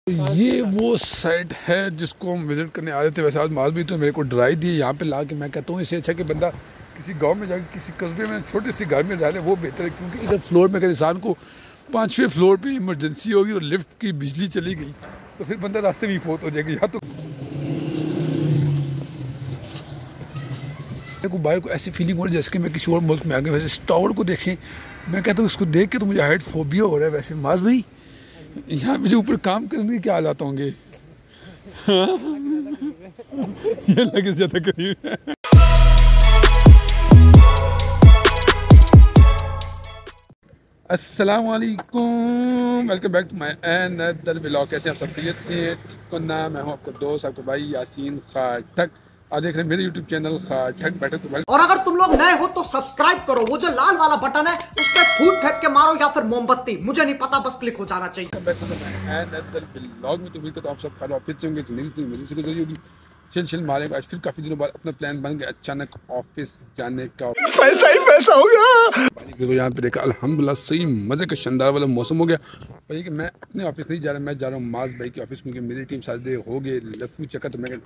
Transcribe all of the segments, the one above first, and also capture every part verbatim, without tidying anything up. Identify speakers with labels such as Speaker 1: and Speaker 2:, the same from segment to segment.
Speaker 1: ये वो साइट है जिसको हम विज़िट करने आ रहे थे। वैसे आज माल भी तो मेरे को ड्राई दी यहाँ पे ला के, मैं कहता हूँ इससे अच्छा कि बंदा किसी गांव में जाकर किसी कस्बे में छोटे से घर में रह ले वो बेहतर है, क्योंकि इधर फ्लोर में अगर इंसान को पाँचवें फ्लोर पे इमरजेंसी होगी और लिफ्ट की बिजली चली गई तो फिर बंदा रास्ते में ही फौत हो जाएगा। या तो मेरे को बाहर को ऐसी फीलिंग हो रही है जैसे कि मैं किसी और मुल्क में आ गया। वैसे इस टावर को देखें, मैं कहता हूँ इसको देख के तो मुझे हाइट फोबिया हो रहा है। वैसे माज भाई यहाँ मुझे ऊपर काम करने के क्या हालात होंगे? ये लगे ज्यादा करीब है। अस्सलाम वालेकुम, welcome back to my another vlog. कैसे आप सब खैरियत से? तो ना मैं हूँ आपका दोस्त, आपका भाई यासीन खाटक। आज देख रहे हैं मेरे यूट्यूब चैनल खाटक बैठक तो।
Speaker 2: और अगर तुम लोग नए हो तो सब्सक्राइब करो, वो जो लाल वाला बटन है उस पर फूट फेंक के मारो या फिर मोमबत्ती, मुझे नहीं पता, बस क्लिक हो जाना चाहिए।
Speaker 1: ब्लॉग में तो बिल्कुल आप सब खैर ऑफिस होंगे, जिंदगी मजे से गुजरी होगी। चिल चिल मारेंगे। आज फिर काफी दिनों बाद अपना प्लान बन गया अचानक ऑफिस जाने का।
Speaker 2: पैसा ही पैसा हो गया।
Speaker 1: तो यहाँ पे देखा अल्हम्दुलिल्लाह सही मजे का शानदार वाला मौसम हो गया। भाई कि मैं अपने ऑफिस नहीं जा रहा, मैं जा रहा हूँ माज भाई के ऑफिस, क्योंकि मेरी टीम साथ हो गए लफू चक्कर। तो मैं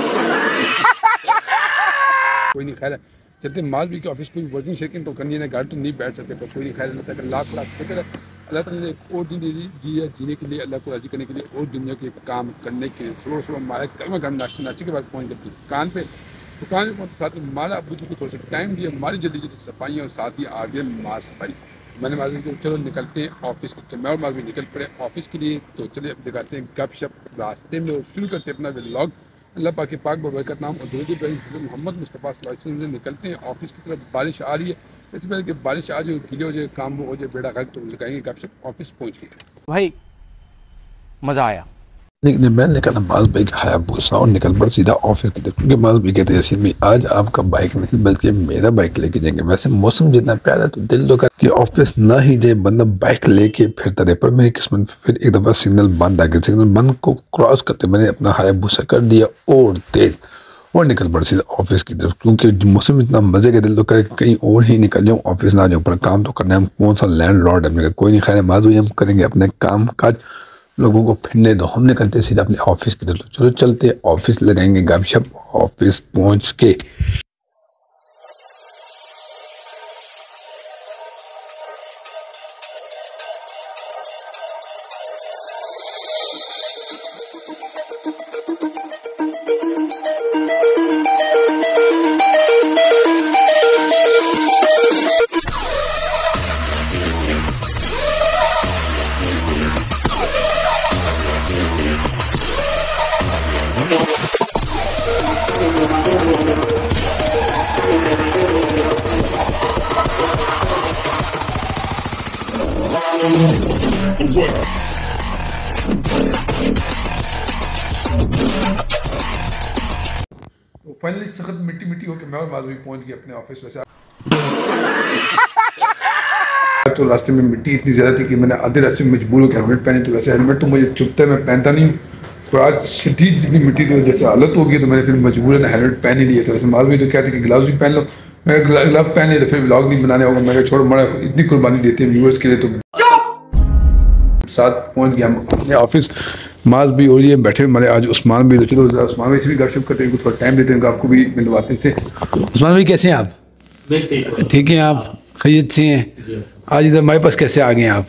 Speaker 1: कोई नहीं, खैर है चलते माज भाई के ऑफिस कोई वर्किंग शेकिंग तो करनी है ना, घर तो नहीं बैठ सकते, पर कोई नहीं, खैर अल्लाह ताला लाख लाख शुक्र है। अल्लाह ताला ने एक और दिन दे दी है जीने के लिए, अल्लाह को राजी करने के लिए और दुनिया के काम करने के लिए। सुबह सुबह हमारे गर्मा गर्म नाश्ते नाश्ते के बाद पहुँच जाती दुकान पे। दुकान में पहुँचते साथ में हमारा अबू जी को थोड़ा सा टाइम दिया, हमारी जल्दी जल्दी सफाई और साथ ही आ गए माज भाई। मैंने माज को चलो निकलते हैं ऑफिस के, तो मैं और माज भी निकल पड़े ऑफिस के लिए। तो चलिए अब दिखाते हैं गप शप रास्ते में और शुरू करते हैं अपना व्लॉग। अल्लाह पाक के पाक बबरकत नाम और दुरूद इब्राहिम मोहम्मद मुस्तफ़ा सल्लल्लाहु अलैहि वसल्लम से निकलते हैं ऑफिस की तरफ। बारिश आ रही है, इससे पहले कि बारिश आ जाए गीले हो जाए काम हो जाए बेड़ा गर्क, तो लगाएंगे गपशप। ऑफिस पहुँच गए
Speaker 3: भाई, मज़ा आया।
Speaker 1: लेकिन मैं निकला माज भाई का हाया भूसा और निकल पड़ सीधा ऑफिस की तरफ, क्योंकि माज भाई कहते हैं में आज आपका बाइक नहीं बल्कि मेरा बाइक लेके जाएंगे। वैसे मौसम जितना प्यारा तो दिल तो कर कि ऑफिस ना ही जाए बंदा बाइक लेके फिरता रहे, पर मेरी किस्मत फिर एक दफा सिग्नल बंद आ गया। सिग्नल बंद को क्रॉस करते मैंने अपना हाया भूसा कर दिया और तेज और निकल पड़ सीधा ऑफिस की तरफ, क्योंकि मौसम इतना मजे का दिल तो करे कहीं और ही निकल जाऊँ, ऑफिस ना जाऊँ, पर काम तो करना है। हम कौन सा लैंड लॉर्ड है, कोई नहीं, खैर माज भाई हम करेंगे अपने काम काज, लोगों को फिरने दो। हम निकलते सीधा अपने ऑफिस की तरफ। चलो चलते ऑफिस लगाएंगे गपशप। ऑफिस पहुंच के फाइनली सख्त मिट्टी मिट्टी होकर मैं और माज भाई पहुंच गए अपने ऑफिस। वैसे तो रास्ते में मिट्टी इतनी ज़्यादा थी कि मैंने आधे रास्ते में मजबूर होकर हेलमेट पहने। तो वैसे हेलमेट तो मुझे चुभता है, मैं पहनता नहीं हूँ, तो आज शदीद जितनी मिट्टी की जैसे हालत होगी तो मैंने फिर मजबूरन हेलमेट पहन ही लिया। तो वैसे माज भाई तो कहते कि ग्लव्स भी पहन लो, मैं ग्लव पहन लिया तो फिर व्लॉग नहीं बनाने होगा। मैं छोड़ मरा इतनी कुर्बानी देते हैं व्यूअर्स के लिए। तो साथ पहुंच गया हम अपने ऑफिस। माज भी और ये बैठे हमारे आज उस्मान भी। तो चलो उस्मान भाई से भी गपशप करते हैं, थोड़ा टाइम देते हैं, आपको भी मिलवाते हैं। उस्मान भाई कैसे हैं आप? ठीक है, आप खैरियत से हैं? आज इधर हमारे पास कैसे आ गए आप?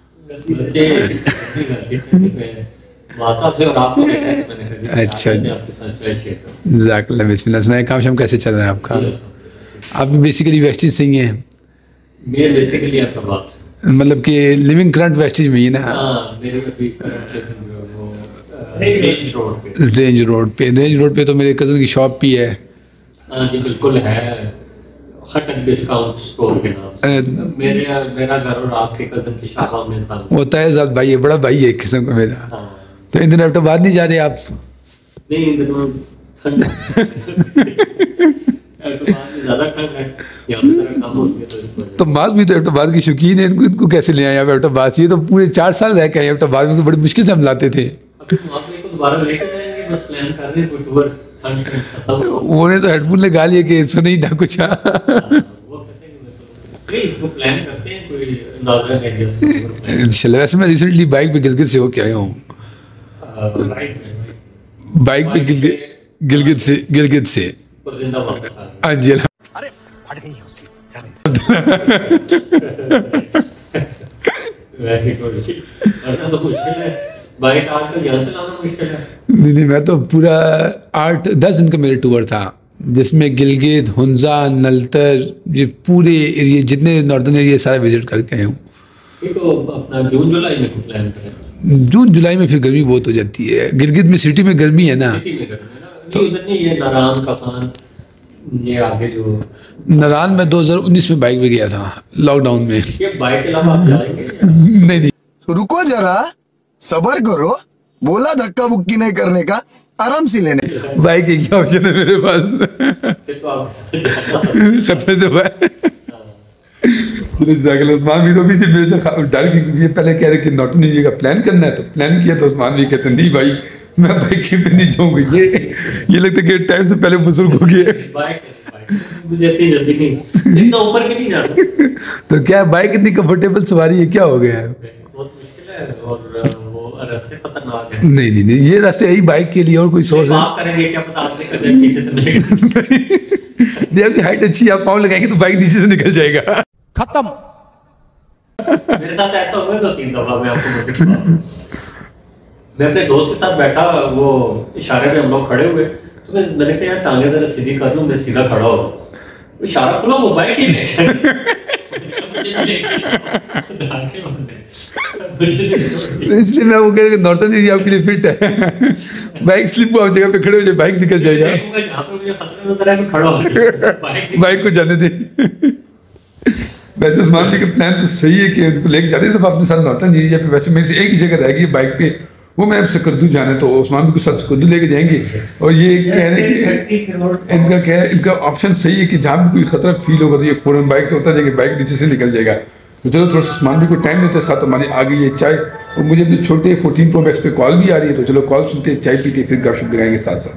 Speaker 1: अच्छा, जज़ाकल्लाह। बिस्मिल्लाह। सुनाए काम शाम कैसे चल रहा है आपका? आप बेसिकली वेस्टेज से ही हैं? मतलब कि लिविंग करंट वेस्टेज में ही ना? रेंज रोड पे। रेंज रोड पे रेंज रोड पे तो मेरे कज़न की शॉप भी है।
Speaker 4: हाँ जी बिल्कुल है, खटक डिस्काउंट स्टोर के नाम से। मेरे मेरा घर और आपके कज़न की शॉप आमने सामने होता है।
Speaker 1: ज़्यादा भाई है, बड़ा भाई है एक किस्म का मेरा। हाँ। तो इन दिनों तो बाद नहीं जा रहे आप?
Speaker 4: नहीं, इन दिनों ठंड ज़्यादा ठंड है,
Speaker 1: तो माज भी तो एबटाबाद की शौकीन है, इनको इनको कैसे ले आए आप एबटाबाद? ये तो पूरे चार साल रह के आए एबटाबाद में, बड़ी मुश्किल से हम लाते थे। उन्होंने तो हेडफोन लगा लिए कि सुने ही ना कुछ। इंशाल्लाह। वैसे मैं रिसेंटली बाइक पे गिलगित से होके आया हूँ।
Speaker 4: राइट में
Speaker 1: बाइक पे गिलगित गिलगित से गिलगित से
Speaker 4: और जिंदा वापस आ गए।
Speaker 1: हाँ जी
Speaker 2: अरे फट गई है उसकी
Speaker 4: वेरी गुड जी। वरना तो मुश्किल है, बाइक आजकल यहाँ चलाना मुश्किल है।
Speaker 1: नहीं नहीं मैं तो पूरा आठ दस दिन का मेरा टूर था जिसमें गिलगित, हुंजा, नलतर, ये पूरे एरिया जितने नॉर्दर्न एरिया सारा विजिट करके आया हूँ।
Speaker 4: ये तो अपना जून जुलाई में प्लान करें।
Speaker 1: जून जुलाई में फिर गर्मी बहुत हो जाती है। गिलगित में सिटी में गर्मी है ना,
Speaker 4: सिटी में करना है ना, तो उधर नहीं ये नारायण कफान ये आगे जो
Speaker 1: नारायण में दो हज़ार उन्नीस में बाइक पे गया था लॉकडाउन में।
Speaker 4: ये बाइक के अलावा आप जाएंगे
Speaker 1: नहीं नहीं
Speaker 5: रुको जरा, सबर करो, बोला धक्का बुक्की नहीं करने का, आराम से लेने।
Speaker 1: बाइक एक ही ऑप्शन है मेरे पास।
Speaker 4: फिर तो आप
Speaker 1: खतरे से बाइक चलो जाके उस्मान भी तो भी से मेरे से डर के क्योंकि ये पहले कह रहे कि नॉर्थ इंडिया का प्लान करना है तो प्लान किया तो उस्मान भी कहते नहीं भाई मैं बाइक पे नहीं जाऊंगा। ये ये लगता है कि टाइम से पहले बुजुर्ग हो गए।
Speaker 4: बाइक मुझे इतनी जल्दी नहीं, इतना ऊपर भी नहीं जा सकते।
Speaker 1: तो क्या बाइक इतनी कंफर्टेबल सवारी है, क्या हो गया है?
Speaker 4: बहुत मुश्किल है और वो रास्ते खतरनाक है।
Speaker 1: नहीं नहीं नहीं ये रास्ते यही बाइक के लिए और कोई सोर्स है
Speaker 4: आप करेंगे क्या पता आपने कर जाए पीछे से मिलेगा।
Speaker 1: नहीं आपकी हाइट अच्छी है, आप पाँव लगाएंगे तो बाइक नीचे से निकल जाएगा।
Speaker 3: खत्म।
Speaker 4: मेरे साथ ऐसा हुआ दो तीन दफा। मैं आपको बताऊं, मैं अपने दोस्त के साथ बैठा, वो इशारे में हम लोग खड़े हुए तो मैं मैंने कहा यार टांगे जरा सीधी कर लूं, मैं सीधा खड़ा हो गया। इशारा खुला, वो बाइक ही
Speaker 1: इसलिए मैं वो कह रहा नॉर्थन एरिया आपके लिए फिट है। बाइक स्लिप आप जगह पे खड़े हो जाए बाइक निकल जाएगा।
Speaker 4: जहाँ पे मुझे खतरा नजर आया मैं खड़ा हो गया,
Speaker 1: बाइक को जाने दे। वैसे उस्मान जी का प्लान तो सही है कि उनको लेके जाते सब अपने साथ नॉर्थन एरिया पे। वैसे मेरे से एक ही जगह रहेगी बाइक पे, वो मैं आपसे करदू जाना तो उस्मान भी कुछ साथ करदू लेके जाएंगे। और ये कह रहे हैं कि इनका क्या है, इनका ऑप्शन सही है कि जहाँ भी कोई खतरा फील होगा तो ये फौरन बाइक से उतर जाएंगे, बाइक नीचे से निकल जाएगा। तो चलो थोड़ा उस्मान भी को टाइम देते हैं, साथ हमारी आ गई है चाय और मुझे अपने छोटे फोर्टीन प्रो मैक्स पे कॉल भी आ रही है। तो चलो कॉल सुनते चाय पीते फिर गपशप लगाएंगे साथ साथ।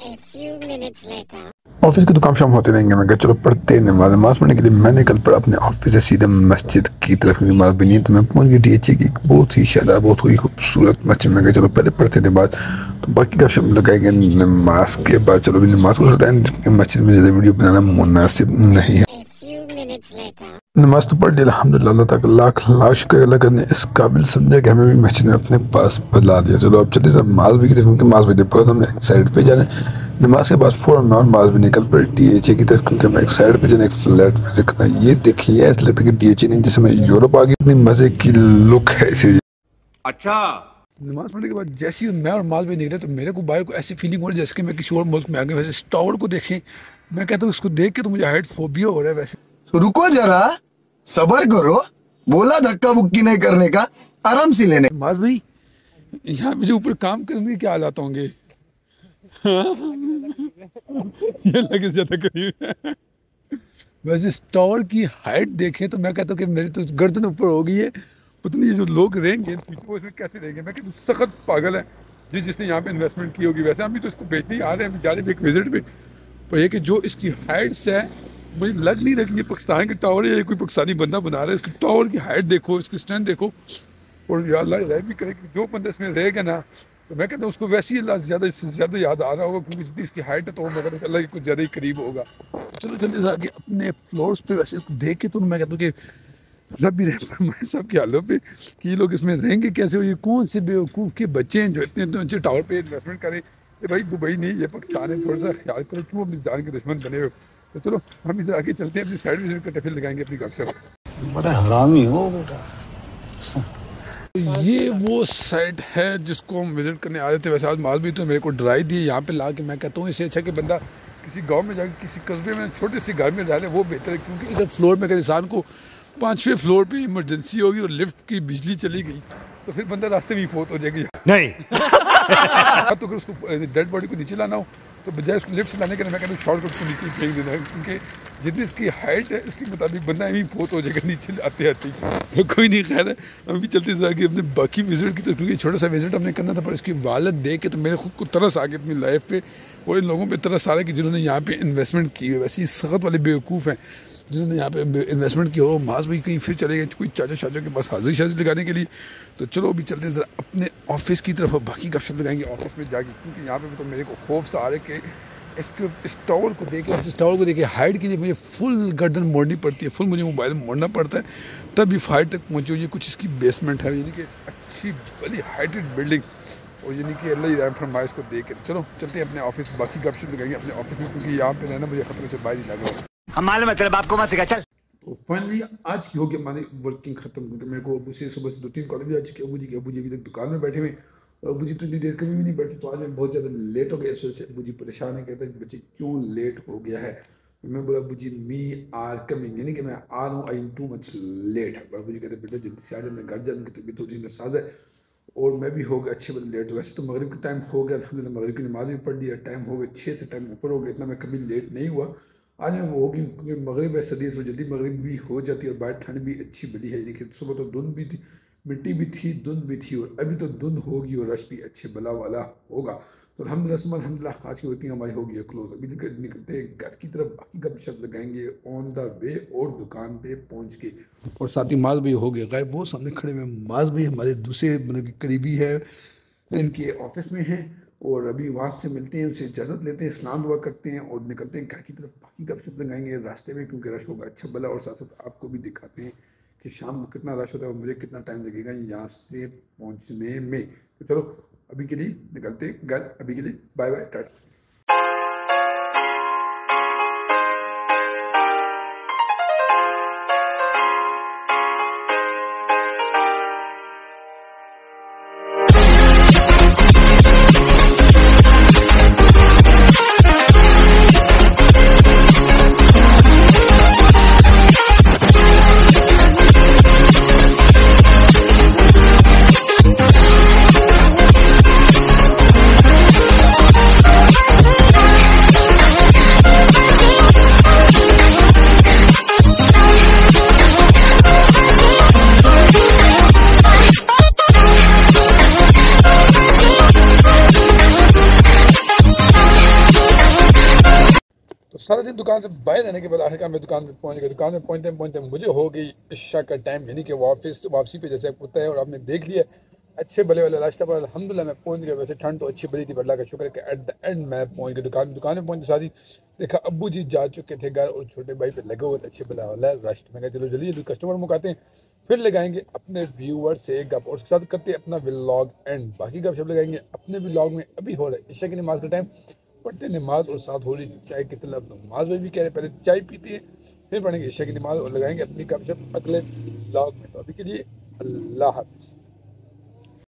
Speaker 1: ऑफिस के तो काम शाम होते रहेंगे। मैं कहा चलो पढ़ते नमाज नमाज पढ़ने के लिए मैंने कल पर अपने ऑफिस से सीधा मस्जिद की तरफ नमाज भी नहीं तो मैं पहुंच गई डी एच ए की बहुत ही शानदार बहुत ही खूबसूरत मस्जिद में। कहा चलो पहले पढ़ते थे बाद तो बाकी का शब्द लगाएंगे नमाज के बाद। चलो भी नमाज को मस्जिद में ज़्यादा वीडियो बनाना मुनासिब नहीं है। नमाज तो पढ़ ली अल्हम्दुलिल्लाह, अल्लाह तक लाख लाख शुक्र अल्लाह करने इस काबिल समझा कि हमें भी मस्जिद में अपने पास बुला दिया। चलो अब चलते सब माल भी की तरफ क्योंकि माल भी पर हमने एक साइड पे जाना है। नमाज के बाद फ़ौरन मैं और माल भी निकल पड़े डी एच ए की तरफ क्योंकि मैं एक साइड पे जाना एक फ्लैट विजिट करना। ये देखिए ऐसा लगता है कि डी एच ए नहीं जैसे मैं यूरोप आ गई, इतनी मज़े की लुक है इसे।
Speaker 3: अच्छा
Speaker 1: नमाज पढ़ने के बाद जैसे ही मैं और माल भी निकले तो मेरे को बाहर को ऐसी फीलिंग हो रही है जैसे कि मैं किसी और मुल्क में आ गया। वैसे इस टावर को देखें, मैं कहता हूँ इसको देख के तो मुझे हाइट फोबिया हो रहा है। वैसे
Speaker 5: रुको जरा, सबर करो, बोला धक्का बुक्की नहीं करने का, आराम से लेने।
Speaker 1: माज भाई यहाँ पे जो ऊपर काम करने के क्या हालात होंगे? ये लगे ज्यादा करीब है। वैसे इस टावर की हाइट देखें तो मैं कहता हूँ कि मेरी तो गर्दन ऊपर हो गई है। पता नहीं ये जो लोग रहेंगे वो इसमें कैसे रहेंगे। मैं कहता हूँ सख्त पागल है जी जिसने यहाँ पे इन्वेस्टमेंट की होगी। वैसे हम भी तो इसको बेचने ही आ रहे हैं, हम जा रहे हैं एक विजिट पे। पर ये कि जो इसकी हाइट्स है मुझे लग नहीं रही ये पाकिस्तान के टावर है, कोई पाकिस्तानी बंदा बना रहा है। इसकी टावर की हाइट देखो, इसकी स्ट्रेंथ देखो। और या अल्लाह रहम भी करे कि जो बंदा इसमें रहेगा ना तो मैं कहता हूँ उसको वैसे ही अल्लाह ज़्यादा इससे ज़्यादा याद आ रहा होगा क्योंकि जितनी इसकी हाइट है तो मैं कहता हूँ अल्लाह की कुछ ज़्यादा ही करीब होगा। चलो जल्दी से आगे अपने फ्लोर्स पे वैसे देख के तो मैं कहता हूँ कि रब भी रह सब के हालों पे कि ये लोग इसमें रहेंगे कैसे हो। ये कौन से बेवकूफ़ के बच्चे हैं जो इतने इतने अच्छे टावर पे इन्वेस्टमेंट करें। ये भाई दुबई नहीं ये पाकिस्तान है, थोड़ा सा ख्याल करो क्यों अपनी जान के दुश्मन बने हो। तो चलो हम इसे आगे चलते हैं, अपनी साइड विजिट करके फिर लगाएंगे अपनी गपशप।
Speaker 5: बड़ा हरामी हो बेटा।
Speaker 1: ये वो साइट है जिसको हम विजिट करने आ रहे थे। वैसे आज माल भी तो मेरे को ड्राई दी यहाँ पे ला के मैं कहता हूँ इससे अच्छा कि बंदा किसी गांव में जाकर किसी कस्बे में छोटे से घर में रह ले वो बेहतर है। क्योंकि इधर फ्लोर में अगर इंसान को पाँचवें फ्लोर पे इमरजेंसी होगी और लिफ्ट की बिजली चली गई तो फिर बंदा रास्ते में ही फौत हो जाएगी।
Speaker 3: नहीं
Speaker 1: तो अगर उसको डेड बॉडी को नीचे लाना हो तो बजाय उसको लिफ्ट से लाने के लिए मैं कहता हूँ शॉर्टकट को नीचे फेंक देना है। क्योंकि जितनी इसकी हाइट है इसके मुताबिक बंदा यहीं फौत हो जाएगा नीचे आते आते। तो कोई नहीं खैर है, हम भी चलते जा के अपने बाकी विजिट की तरफ। क्योंकि छोटा सा विजिट हमने करना था पर इसकी वालत देख के तो मेरे खुद को तरस आ गया अपनी लाइफ पे और इन लोगों पे तरस आ रहा है कि जिन्होंने यहाँ पे इन्वेस्टमेंट की है। वैसे ही सख्त वाले बेवकूफ़ हैं जिन्होंने यहाँ पे इन्वेस्टमेंट किया हो, माज भाई कहीं फिर चले गए कोई चाचा चाचा के पास हाजिर शाजिर लगाने के लिए। तो चलो अभी चलते हैं ज़रा अपने ऑफिस की तरफ, बाकी गपशप लगाएंगे ऑफिस में जाके, क्योंकि यहाँ पे तो मेरे को खौफ सा आ रहा है कि इसके इस टावर को देखे इस टावर को देखे हाइट के लिए मुझे फुल गर्दन मोड़नी पड़ती है, फुल मुझे मोबाइल मोड़ना पड़ता है तब भी हाइट तक पहुँची हुई है। कुछ इसकी बेसमेंट है, यानी कि अच्छी बड़ी हाइटेड बिल्डिंग, और यानी कि अल्लाह ही रहम फरमाए इसको देख के। चलो चलते हैं अपने ऑफिस, बाकी गपशप लगाएंगे अपने ऑफिस में, क्योंकि यहाँ पे रहना मुझे खतरे से बाहर ही लग रहा है।
Speaker 3: हम मालूम है तेरे बाप को मत सिखा चल।
Speaker 1: तो फाइनली आज की होगी हमारी वर्किंग खत्म, क्योंकि मेरे को अबू से सुबह से दो तीन कॉल भी आ चुके अबू जी के। अबू जी अभी तक दुकान में बैठे हुए, और अबू जी तो इतनी देर कभी भी नहीं बैठे, तो आज मैं बहुत ज़्यादा लेट हो गया। इस वजह से अबू जी परेशान है, कहते हैं बच्चे क्यों लेट हो गया है। मैं बोला Abu ji me are coming, यानी कि मैं आ रहा हूँ, I am too much late. Abu ji कहते बेटा जल्दी से आ जाए, मैं घर जाने की तबीयत थोड़ी नासाज है और मैं भी हो गया अच्छे बड़े लेट। वैसे तो मगरिब का टाइम हो गया, अल्हम्दुलिल्लाह मगरिब की नमाज भी पढ़ ली है, टाइम हो गया छः से टाइम ऊपर हो गया, इतना मैं कभी लेट नहीं हुआ। आज मैं वो होगी क्योंकि मगरिब है, सदी से जल्दी मगरिब भी हो जाती है और बाहर ठंड भी अच्छी बड़ी है। लेकिन सुबह तो धुंध भी थी, मिट्टी भी थी, धुंध भी थी, और अभी तो धुंध होगी और रश भी अच्छे बला वाला होगा। तो अल्हम्दुलिल्लाह अल्हम्दुलिल्लाह आज की वर्किंग हमारी होगी क्लोज। अभी निकलते हैं घर की तरफ, बाकी गपशप लगाएंगे ऑन द वे और दुकान पे पहुंच के। और साथ ही माज भाई हो गए गायब, वो सामने खड़े हुए माज भाई हमारे दूसरे मतलब करीबी है, इनके ऑफिस में हैं, और अभी वहाँ से मिलते हैं, उनसे इजाज़त लेते हैं, स्नान दुआ करते हैं और निकलते हैं घर की तरफ। बाकी गपशप लगाएंगे रास्ते में, क्योंकि रश होगा अच्छा भला, और साथ साथ आपको भी दिखाते हैं कि शाम को कितना रश होता है और मुझे कितना टाइम लगेगा यहाँ से पहुँचने में। तो चलो अभी के लिए निकलते हैं घर, अभी के लिए बाय बाय टाटा। सारा दिन दुकान से बाहर रहने के बाद आखिरकार मैं दुकान में पहुंच गया। दुकान में पहुंचते पहुंचते मुझे हो गई इशा का टाइम, यानी कि वापस वापसी पे जैसे होता है, और आपने देख लिया अच्छे भले वाले रास्ते पर अल्हम्दुलिल्लाह मैं पहुंच गया। वैसे ठंड तो अच्छी बड़ी थी, अल्लाह का शुक्र है कि एट द एंड मैं पहुंच गया दुकान दुकान में पहुंच सारी देखा अब्बू जी जा चुके थे घर, और छोटे भाई पे लगे हुए अच्छे भला वाला रश। मैं कहा चलो जल्दी जल्दी कस्टमर मुकाते हैं, फिर लगाएंगे अपने व्यूअर से गप, और उसके साथ करते हैं अपना व्लॉग एंड। बाकी गप शप लगाएंगे अपने व्लॉग में। अभी हो रहा है इशा की नमाज का टाइम, पढ़ते नमाज और साथ हो रही चाय की तलब। नमाज भाई भी कह रहे पहले चाय पीती है फिर पढ़ेंगे इशा की नमाज, और लगाएंगे अपनी गपशप अगले व्लॉग में। तो अभी के लिए अल्लाह हाफ़िज़।